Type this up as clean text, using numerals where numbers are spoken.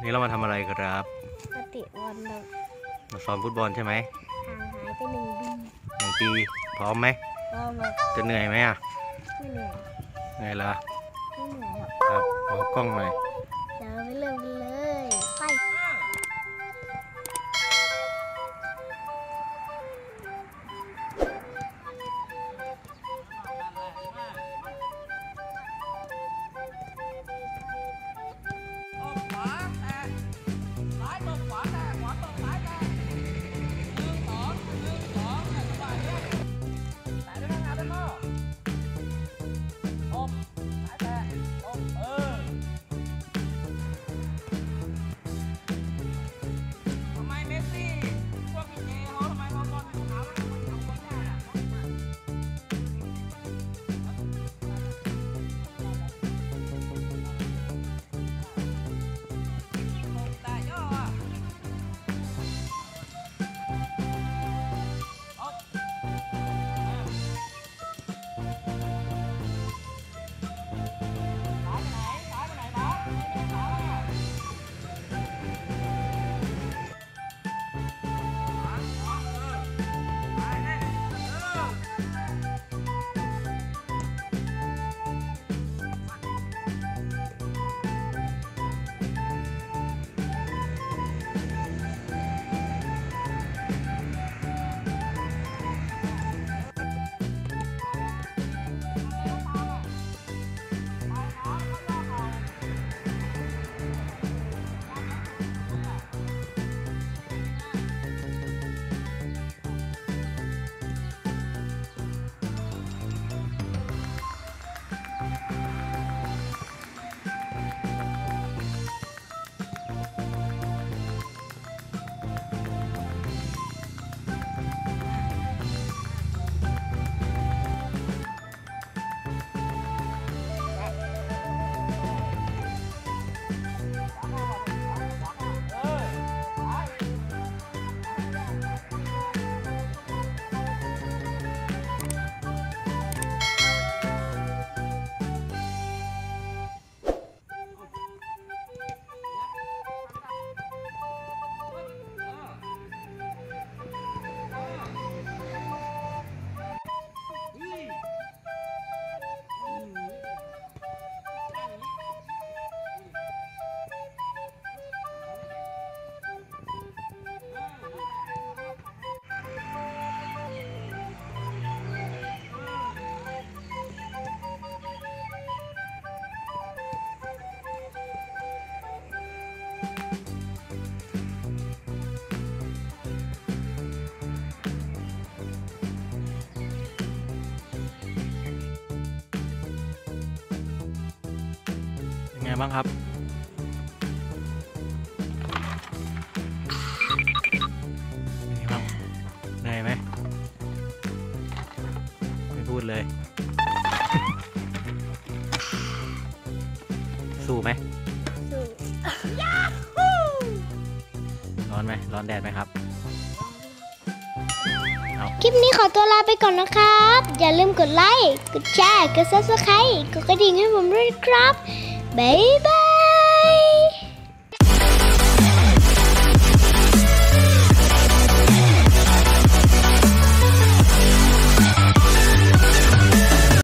นี่เรามาทำอะไรครับมาเตะบอลเรามาซ้อมฟุตบอลใช่ไหมห่างหายไป1 ปีพร้อมไหมพร้อมแล้วจะเหนื่อยไหมอ่ะไม่เหนื่อยเหนื่อยละไม่เหนื่อยครับเอากล้องหน่อยเดี๋ยวไปเริ่มกันเลยไปไงบ้างครับเป็นไงบ้างเหนื่อยไหมไม่พูดเลย สู้ไหมสู้ร้อนไหมร้อนแดดไหมครับคลิปนี้ขอตัวลาไปก่อนนะครับ อย่าลืมกดไลค์ กดแชร์ กด Subscribe กดกระดิ่งให้ผมด้วยครับบ๊ายบาย